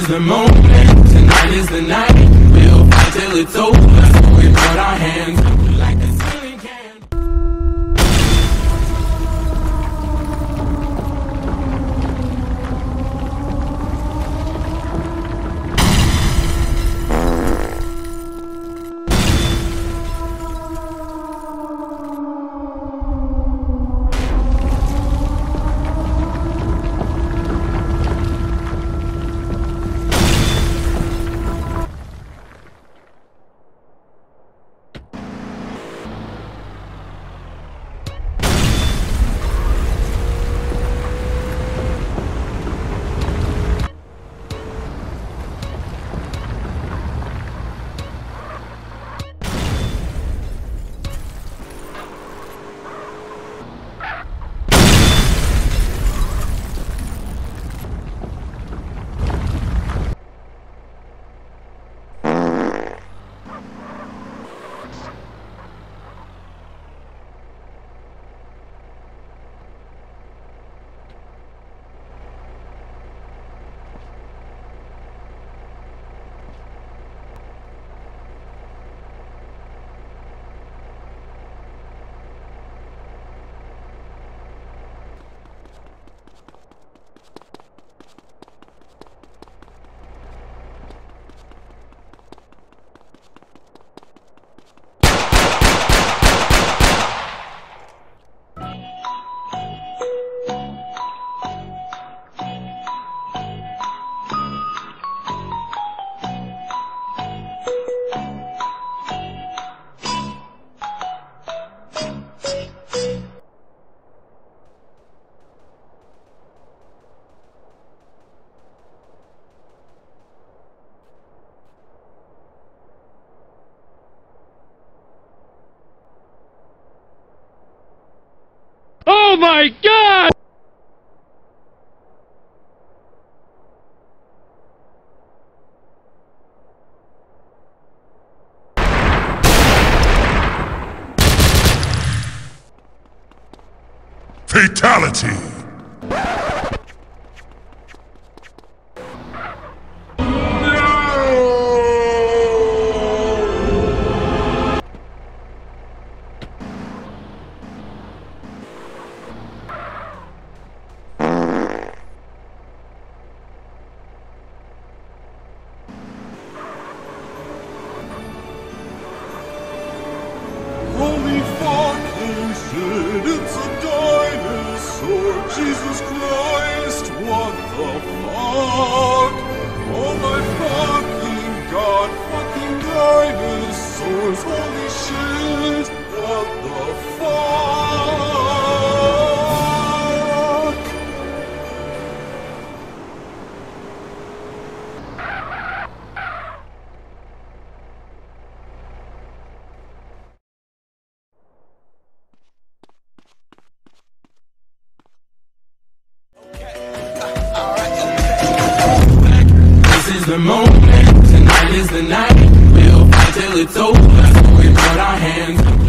is the moment, tonight is the night. We'll fight till it's over, so we put our hands up like a ceiling can. Oh my God! Fatality! Holy fucking shit, it's a dinosaur! Jesus Christ, what the fuck? Oh my fucking god, fucking dinosaurs! Holy shit, what the fuck? This is the moment, tonight is the night. We'll fight till it's over, so we put our hands up